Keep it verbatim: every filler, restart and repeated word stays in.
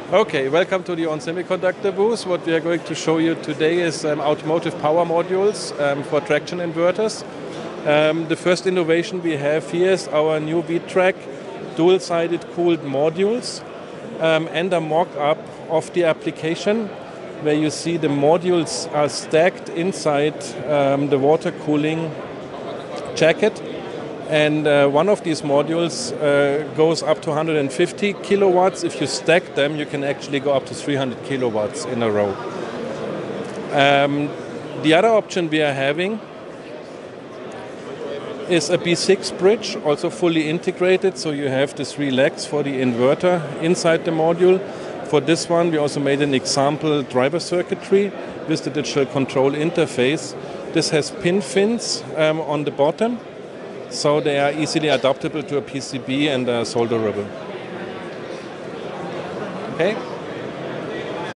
Okay, welcome to the ON Semiconductor booth. What we are going to show you today is um, automotive power modules um, for traction inverters. Um, the first innovation we have here is our new V-Track dual-sided cooled modules um, and a mock-up of the application where you see the modules are stacked inside um, the water cooling jacket. And uh, one of these modules uh, goes up to one hundred fifty kilowatts. If you stack them, you can actually go up to three hundred kilowatts in a row. Um, the other option we are having is a B six bridge, also fully integrated. So you have the three legs for the inverter inside the module. For this one, we also made an example driver circuitry with the digital control interface. This has pin fins um, on the bottom, so they are easily adaptable to a P C B and uh, solderable. Okay.